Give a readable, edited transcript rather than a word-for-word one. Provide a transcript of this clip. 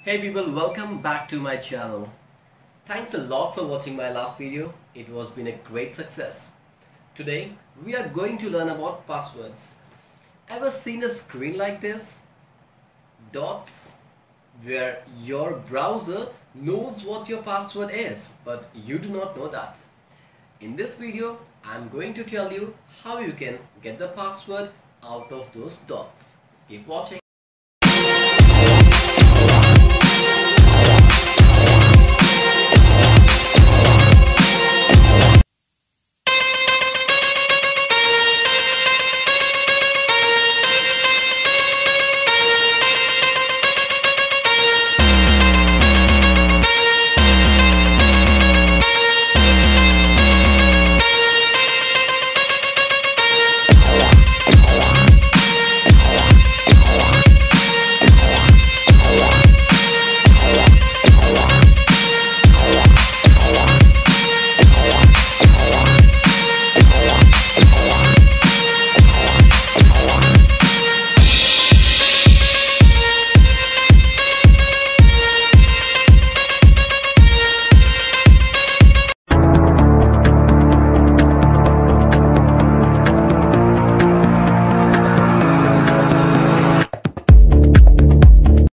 Hey people, welcome back to my channel. Thanks a lot for watching my last video. It was been a great success. Today we are going to learn about passwords. Ever seen a screen like this? Dots, where your browser knows what your password is, but you do not know that. In this video, I am going to tell you how you can get the password out of those dots. Keep watching.